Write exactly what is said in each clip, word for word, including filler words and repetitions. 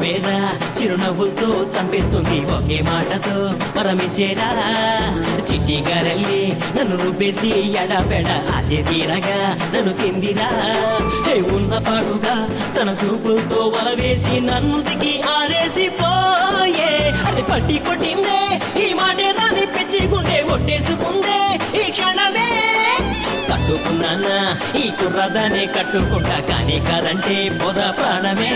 పువ్వేరా చిరునవ్వులతో చంపేస్తుంది ఒకే మాటతో మరమిచ్చేరా చిట్టి గారెల్లి నన్ను రుబ్బేసి ఎడపెడ ఆశే తీరగా నన్ను తిందిరా ఉన్న పాటుగా తన చూపులతో వలవేసి నన్ను దిగి ఆరేసి పోయే అది పట్టి కొట్టిందే ఈ మాటే రాని పిచ్చి గుండె కొట్టేసుకుందే ఈ క్షణమే కట్టుకున్నానా ఈ కుర్రదానే కట్టుకుంటా కానీ కాదంటే పొద ప్రాణమే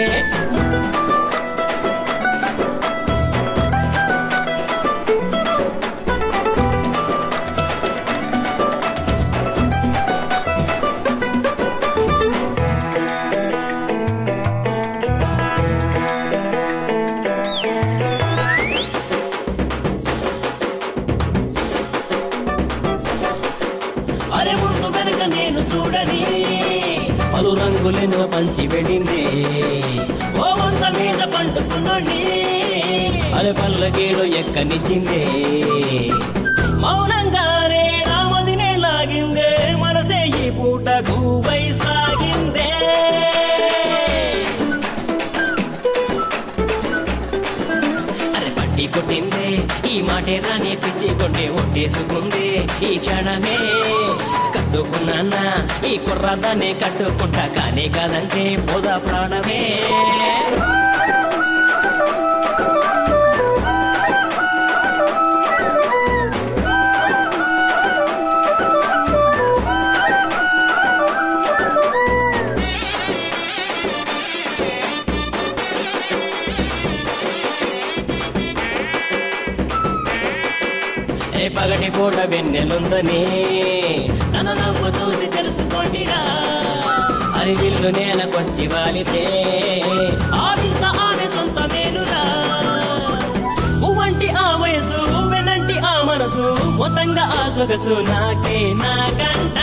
అరే ముందు వెనక నేను చూడని పలు రంగులను పంచి వెళ్ళింది ఓ వంద మీద పండుకున్నోండి అరే పల్లకీలో ఎక్కనిచ్చింది మౌనంగానే రామదినే లాగిందే మనసే ఈ పూట గువై సాగిందే అరే పట్టి కొట్టిందే ఈ మాటే రాని పిచ్చి కొట్టే ఒట్టేసుకుందే ఈ క్షణమే కట్టుకున్నానా ఈ కుర్రదాన్ని కట్టుకుంటా కానీ కాదంటే పొద ప్రాణమే పగటి పూట వెన్నెలుందని తన నవ్వు చూసి తెలుసుకోండిరా అని విల్లు నేలకొచ్చి వాలితే ఆ వింత ఆమె సొంతమేనురా పువ్వంటి ఆ వయసు వెనంటి ఆ మనసు మొత్తంగా ఆ సొగసు నాకే నాకంట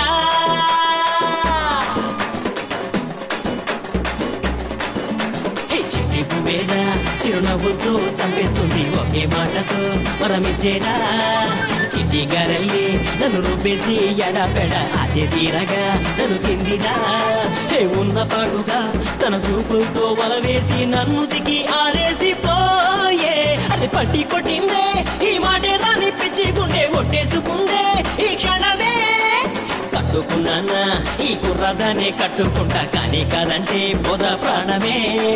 పువ్వేరా చిరునవ్వుతో చంపేస్తుంది ఒకే మాటతో మరమిచ్చేరా చిట్టి గారెల్లి నన్ను రుబ్బేసి ఎడపెడ ఆశే తీరగా నన్ను తిందిరా ఉన్న పాటుగా తన చూపులతో వలవేసి నన్ను దిగి ఆరేసి పోయే అది పట్టి కొట్టిందే ఈ మాటే రాని పిచ్చి గుండె కొట్టేసుకుందే ఈ క్షణమే కట్టుకున్నానా ఈ కుర్రదానే కట్టుకుంటా కానీ కాదంటే పొద ప్రాణమే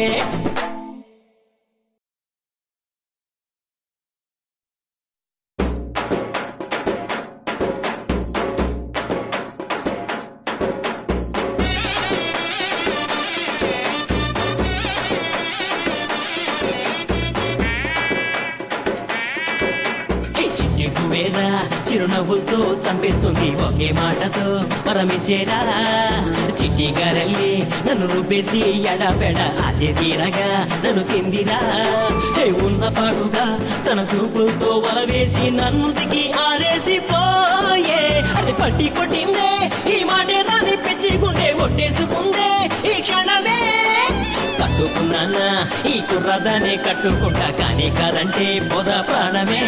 పువ్వేరా చిరునవ్వులతో చంపేస్తుంది ఒకే మాటతో మరమిచ్చేరా చిట్టి గారెల్లి నన్ను రుబ్బేసి ఎడపెడ ఆశే తీరగా నన్ను తిందిరా ఉన్న పాటుగా తన చూపులతో వలవేసి నన్ను దిగి ఆరేసి పోయే అది పట్టి కొట్టిందే ఈ మాటే రాని పిచ్చి గుండె కొట్టేసుకుందే ఈ క్షణమే కట్టుకున్నానా ఈ కుర్రదానే కట్టుకుంటా కానీ కాదంటే పొద ప్రాణమే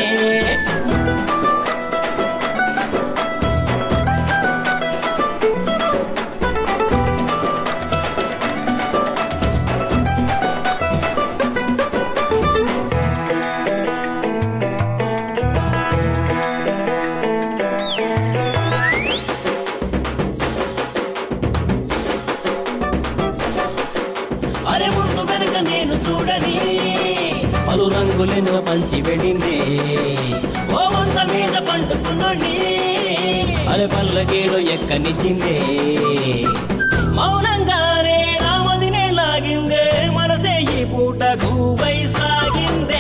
అరే ముందు వెనక నేను చూడని పలు రంగులను పంచి వెళ్ళింది ఓ వంద మీద పండుకున్నోండి అరే పల్లకీలో ఎక్కనిచ్చింది మౌనంగానే రామదినే లాగిందే మనసే ఈ పూట గువై సాగిందే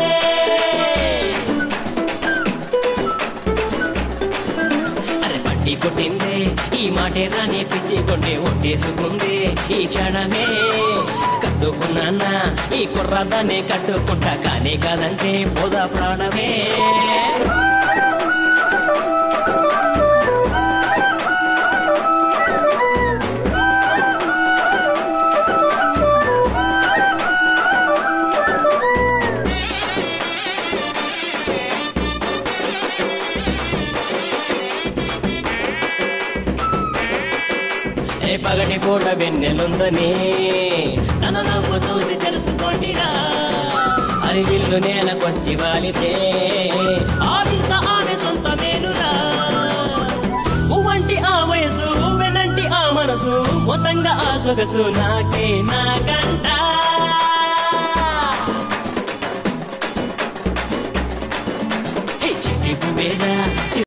అరే పట్టి కొట్టిందే ఈ మాటే రాని పిచ్చి కొట్టే ఒట్టేసుకుందే ఈ క్షణమే కట్టుకున్నానా ఈ కుర్రదాన్ని కట్టుకుంటా కానీ కాదంటే పొద ప్రాణమే పగటి పూట వెన్నెలుందని తన నవ్వు చూసి తెలుసుకోండిరా అరివిల్లు నేలకొచ్చి వాలితే ఆ వింత ఆమె సొంతమేనురా పువ్వంటి ఆ వయసు వెనంటి ఆ మనసు మొత్తంగా ఆ సొగసు నాకే నాకంట చిట్టి పువ్వేరా